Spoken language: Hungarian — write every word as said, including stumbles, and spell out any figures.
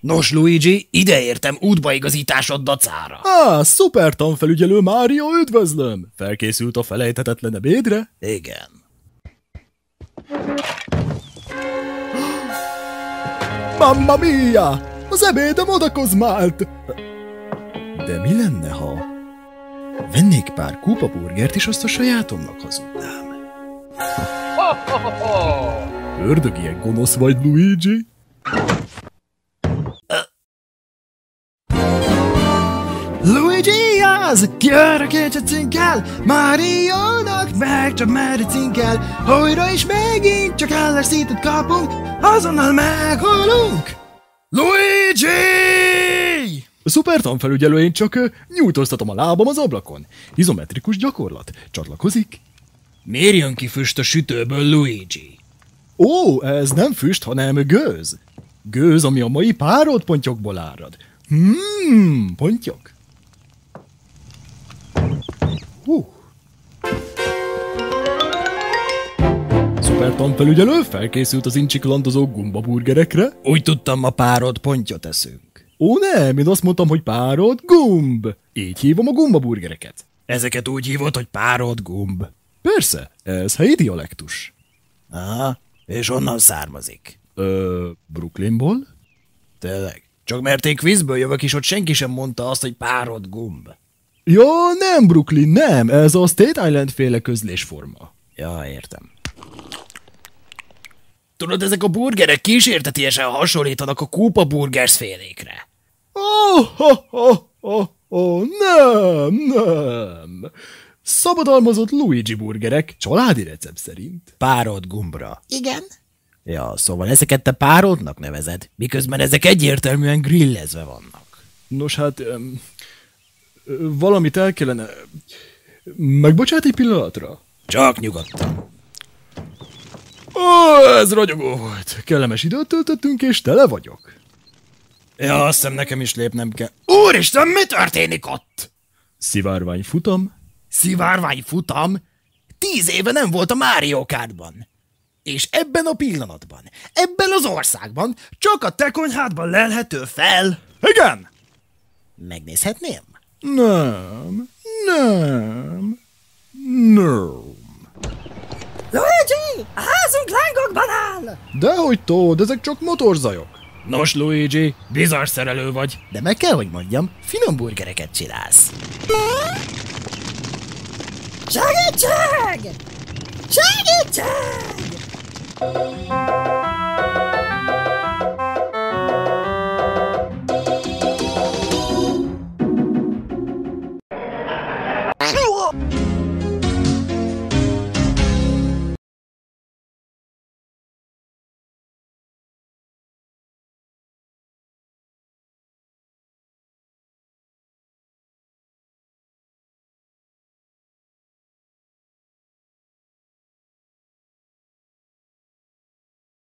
Nos, Luigi, ideértem útbaigazításod dacára. Á, szuper tanfelügyelő Mário, üdvözlöm! Felkészült a felejthetetlen ebédre? Igen. Mamma mia! Az ebédem odakozmált! De mi lenne, ha vennék pár kupa burgert, és azt a sajátomnak hazudnám? Ördög, ilyen gonosz vagy, Luigi? Luigi az, kiörökítse cinkel, Máriónak meg csak merre cinkel, újra is megint csak elveszített kapunk, azonnal meghalunk! Luigi! A szuper tanfelügyelő, én csak uh, nyújtóztatom a lábam az ablakon. Izometrikus gyakorlat. Csatlakozik? Miért jön ki füst a sütőből, Luigi? Ó, ez nem füst, hanem gőz. Gőz, ami a mai párodpontyokból árad. Hmm, pontyok. Hú. Szuper tanfelügyelő felkészült az incsiklandozó gumbaburgerekre. Úgy tudtam, ma párod pontyot eszünk. Ó nem, én azt mondtam, hogy párod gumb. Így hívom a gumbaburgereket. Ezeket úgy hívod, hogy párod gumb. Persze, ez helyi dialektus. Aha, és onnan származik. Ö, Brooklynból? Tényleg? Csak mert én quizből jövök, és ott senki sem mondta azt, hogy párod gumb. Ja, nem Brooklyn, nem, ez a State Island féle közlésforma. Ja, értem. Tudod, ezek a burgerek kísértetiesen hasonlítanak a Koopa Burgers félékre. Oh, oh, oh, oh, oh, nem, nem. Szabadalmazott Luigi burgerek, családi recept szerint. Párod gumbra. Igen? Ja, szóval ezeket te párodnak nevezed, miközben ezek egyértelműen grillezve vannak. Nos hát, um, valamit el kellene... Megbocsát egy pillanatra? Csak nyugodtan. Ó, ez ragyogó volt. Kellemes időt töltöttünk, és tele vagyok. Ja, azt hiszem nekem is lépnem kell. Úristen, mi történik ott? Szivárvány futam. Szivárvány futam? Tíz éve nem volt a Mario Kartban. És ebben a pillanatban, ebben az országban csak a te konyhádban lelhető fel. Igen! Megnézhetném? Nem, nem, nem. Luigi, a házunk lángokban áll! Dehogy Todd, ezek csak motorzajok. Nos, Luigi, bizarr szerelő vagy, de meg kell, hogy mondjam, finom burgereket csinálsz. Segítség! Segítség!